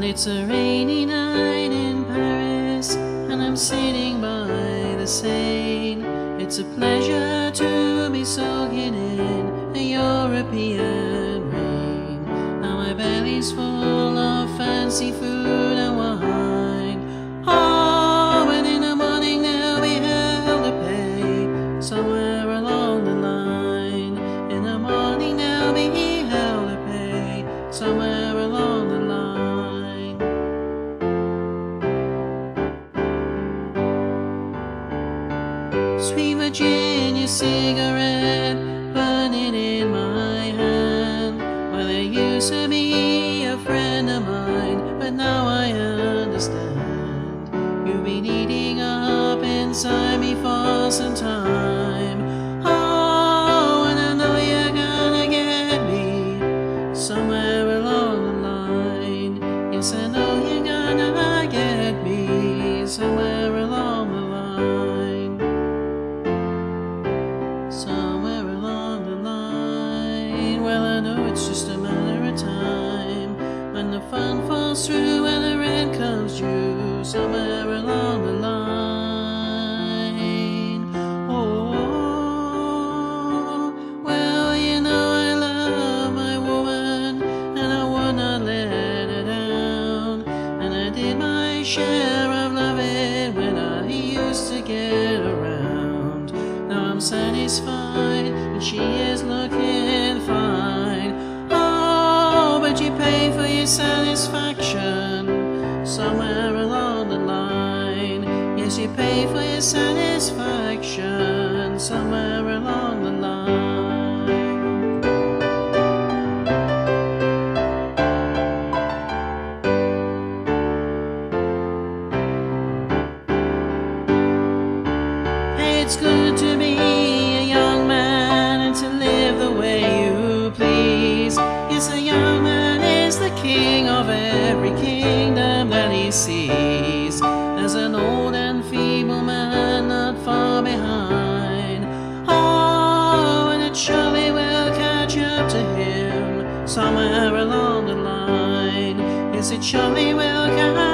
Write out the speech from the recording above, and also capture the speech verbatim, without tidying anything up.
It's a rainy night in Paris, and I'm sitting by the Seine. It's a pleasure to be soaking in a European rain. Now my belly's full of fancy food and wine. Oh, and in the morning there'll be hell to pay somewhere along the line. In the morning there'll be hell to pay somewhere along the line. Sweet Virginia cigarette burning in my hand. Well, there used to be a friend of mine, but now I understand. You've been eating up inside me for some time. Oh, and I know you're gonna get me somewhere along the line. Yes, I know you're gonna get me somewhere along the line. Somewhere along the line. Well, I know it's just a matter of time when the fun falls through and the rent comes due. Somewhere along the line. Oh, well, you know I love my woman, and I would not let her down. And I did my share of loving when I used to get around. Now I'm satisfied, and she is looking fine. Oh, but you pay for your satisfaction somewhere along the line. Yes, you pay for your satisfaction somewhere along the line. It's good to be a young man and to live the way you please. Yes, a young man is the king of every kingdom that he sees. There's an old and feeble man not far behind. Oh, and it surely will catch up to him somewhere along the line. Yes, it surely will catch